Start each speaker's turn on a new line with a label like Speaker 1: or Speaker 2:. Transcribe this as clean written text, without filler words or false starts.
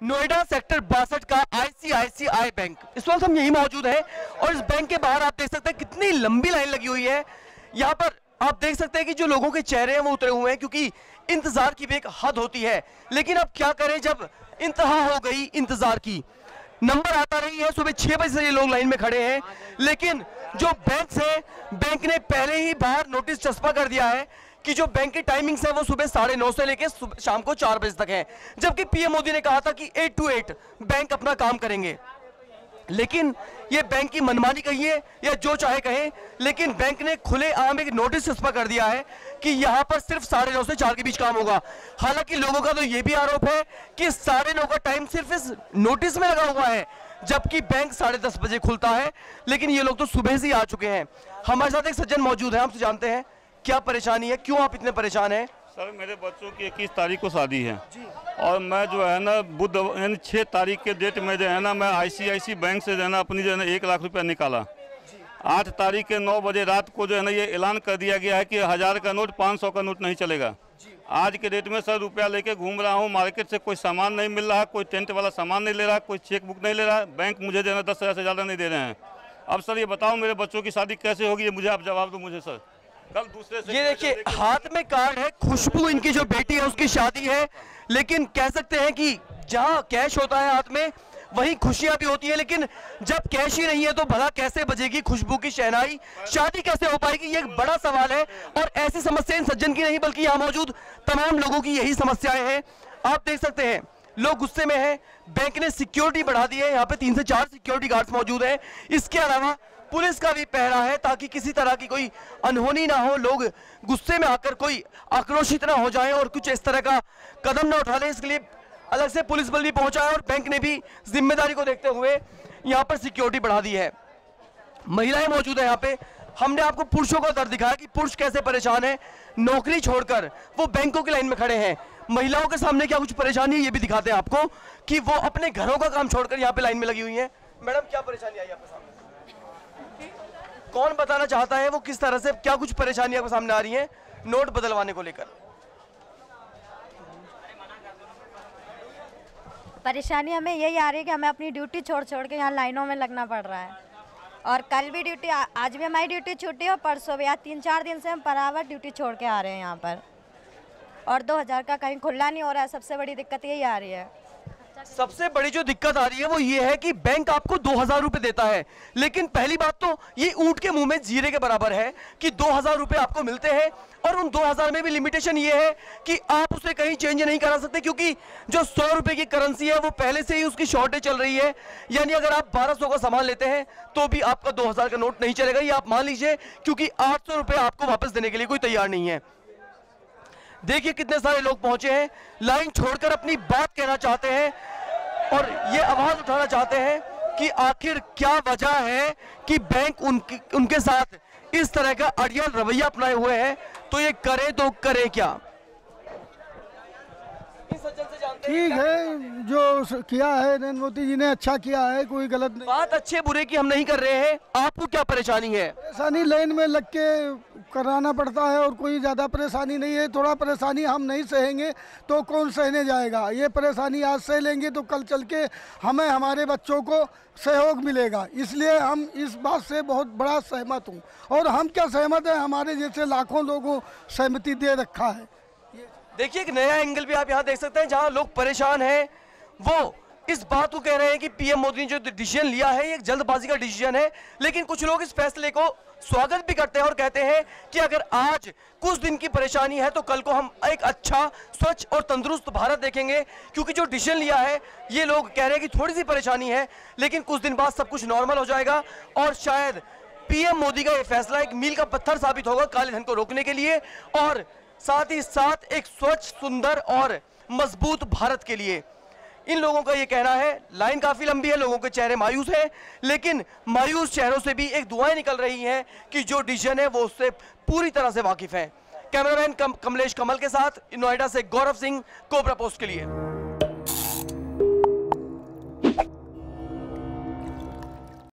Speaker 1: Noida sector 62 का ICICI bank, इस वक्त हम यही मौजूद हैं और इस बैंक के बाहर आप देख सकते हैं कितनी लंबी लाइन लगी हुई है। यहाँ पर आप देख सकते हैं कि जो लोगों के चेहरे हैं वो उतरे हुए हैं, क्योंकि इंतजार की भी एक हद होती है। लेकिन अब क्या करें, जब इंतहा हो गई इंतजार की, नंबर आता रही है, सुबह 6 बजे से ये लोग लाइन में खड़े हैं, लेकिन जो बैंक है, बैंक ने पहले ही बाहर नोटिस चस्पा कर दिया है कि जो बैंक की टाइमिंग्स है वो सुबह 9:30 से लेकर शाम को 4 बजे तक है। जबकि पीएम मोदी ने कहा था कि 8 to 8 बैंक अपना काम करेंगे। लेकिन ये बैंक की मनमानी कहिए या जो चाहे कहें, लेकिन बैंक ने खुलेआम एक नोटिस चस्पा कर दिया है कि यहाँ पर सिर्फ 9:30 से 4 के बीच काम होगा। हालांकि लोगों का तो ये भी आरोप है कि 9:30 का टाइम सिर्फ इस नोटिस में लगा हुआ है, जबकि बैंक 10:30 बजे खुलता है। लेकिन ये लोग तो सुबह से ही आ चुके हैं। हमारे साथ एक सज्जन मौजूद है, हमसे जानते हैं क्या परेशानी है, क्यों आप इतने परेशान हैं?
Speaker 2: सर, मेरे बच्चों की 21 तारीख को शादी है और मैं जो है ना बुध यानी 6 तारीख के डेट में जो है ना मैं आईसीआईसी बैंक से जो है ना अपनी जो है ना 1 लाख रुपया निकाला। 8 तारीख के 9 बजे रात को जो है ना ये ऐलान कर दिया गया है कि 1000 का नोट 500 का नोट नहीं चलेगा। आज के डेट में सर रुपया लेके घूम रहा हूँ, मार्केट से कोई सामान नहीं मिल रहा, कोई टेंट वाला सामान नहीं ले रहा, कोई चेक बुक नहीं ले रहा, बैंक मुझे जो है ना 10,000 से ज़्यादा नहीं दे रहे हैं। अब सर ये बताओ मेरे बच्चों की शादी कैसे होगी, ये मुझे आप जवाब दो मुझे सर। कल दूसरे से
Speaker 1: ये देखिए हाथ में कार्ड है, खुशबू इनकी जो बेटी है उसकी शादी है। लेकिन कह सकते हैं कि जहां कैश होता है हाथ में वहीं खुशियां भी होती है, लेकिन जब कैश ही नहीं है तो भला कैसे बजेगी खुशबू की शहनाई, शादी कैसे हो पाएगी, ये एक बड़ा सवाल है। और ऐसी समस्या इन सज्जन की नहीं बल्कि यहाँ मौजूद तमाम लोगों की यही समस्याएं हैं। आप देख सकते हैं लोग गुस्से में हैं, बैंक ने सिक्योरिटी बढ़ा दी है, यहाँ पे 3 से 4 सिक्योरिटी गार्ड्स मौजूद हैं। इसके अलावा पुलिस का भी पहरा है ताकि किसी तरह की कोई अनहोनी ना हो, लोग गुस्से में आकर कोई आक्रोशित ना हो जाए और कुछ इस तरह का कदम ना उठा ले। इसके लिए अलग से पुलिस बल भी पहुंचा है और बैंक ने भी जिम्मेदारी को देखते हुए यहाँ पर सिक्योरिटी बढ़ा दी है। महिलाएं मौजूद है यहाँ पे। हमने आपको पुरुषों का दर्द दिखाया कि पुरुष कैसे परेशान है, नौकरी छोड़कर वो बैंकों की लाइन में खड़े हैं। महिलाओं के सामने क्या कुछ परेशानी है ये भी दिखाते हैं आपको कि वो अपने घरों का काम छोड़कर यहाँ पे लाइन में लगी हुई है। मैडम, क्या परेशानी आई आपके सामने? कौन बताना चाहता है वो किस तरह से क्या कुछ परेशानी आपके सामने आ रही है नोट बदलवाने को लेकर?
Speaker 3: परेशानी हमें यही आ रही है कि हमें अपनी ड्यूटी छोड़ के यहाँ लाइनों में लगना पड़ रहा है। और कल भी ड्यूटी, आज भी हमारी ड्यूटी छूटी और परसों भी, आज 3-4 दिन से हम बराबर ड्यूटी छोड़ के आ रहे हैं यहाँ पर। और 2000 का कहीं खुला नहीं हो रहा है। सबसे बड़ी दिक्कत यही आ रही है।
Speaker 1: सबसे बड़ी जो दिक्कत आ रही है वो ये है कि बैंक आपको 2000 रुपए देता है, लेकिन पहली बात तो ये ऊंट के मुंह में जीरे के बराबर है कि 2000 रुपए आपको मिलते हैं और उन 2000 में भी लिमिटेशन ये है कि आप उसे कहीं चेंज नहीं करा सकते, क्योंकि जो 100 रुपए की करेंसी है वो पहले से ही उसकी शॉर्टेज चल रही है। यानी अगर आप 1200 का सामान लेते हैं तो भी आपका 2000 का नोट नहीं चलेगा, ये आप मान लीजिए, क्योंकि 800 रुपए आपको वापस देने के लिए कोई तैयार नहीं है। देखिए कितने सारे लोग पहुंचे हैं, लाइन छोड़कर अपनी बात कहना चाहते हैं और ये आवाज उठाना चाहते हैं कि आखिर क्या वजह है कि बैंक उनके साथ इस तरह का अड़ियल रवैया अपनाए हुए हैं, तो ये करें तो करें क्या?
Speaker 4: ठीक है, जो किया है नरेंद्र मोदी जी ने अच्छा किया है, कोई गलत नहीं।
Speaker 1: बात अच्छे बुरे की हम नहीं कर रहे हैं, आपको क्या परेशानी है?
Speaker 4: परेशानी लाइन में लग के कराना पड़ता है और कोई ज़्यादा परेशानी नहीं है। थोड़ा परेशानी हम नहीं सहेंगे तो कौन सहने जाएगा। ये परेशानी आज सह लेंगे तो कल चल के हमें, हमारे बच्चों को सहयोग मिलेगा। इसलिए हम इस बात से बहुत बड़ा सहमत हूँ। और हम क्या सहमत हैं, हमारे जैसे लाखों लोगों सहमति दे रखा है।
Speaker 1: देखिए एक नया एंगल भी आप यहाँ देख सकते हैं, जहाँ लोग परेशान हैं वो इस बात को कह रहे हैं कि पीएम मोदी ने जो डिसीजन लिया है ये एक जल्दबाजी का डिसीजन है। लेकिन कुछ लोग इस फैसले को स्वागत भी करते हैं और कहते हैं कि अगर आज कुछ दिन की परेशानी है तो कल को हम एक अच्छा, स्वच्छ और तंदुरुस्त भारत देखेंगे, क्योंकि जो डिसीजन लिया है ये लोग कह रहे हैं कि थोड़ी सी परेशानी है लेकिन कुछ दिन बाद सब कुछ नॉर्मल हो जाएगा। और शायद पीएम मोदी का ये फैसला एक मील का पत्थर साबित होगा काले धन को रोकने के लिए और साथ ही साथ एक स्वच्छ, सुंदर और मजबूत भारत के लिए। इन लोगों का ये कहना है। लाइन काफी लंबी है, लोगों के चेहरे मायूस हैं, लेकिन मायूस चेहरों से भी एक दुआएं निकल रही हैं कि जो डिसीजन है वो उससे पूरी तरह से वाकिफ हैं। कैमरामैन कमलेश कमल के साथ नोएडा से गौरव सिंह, कोबरा पोस्ट के लिए।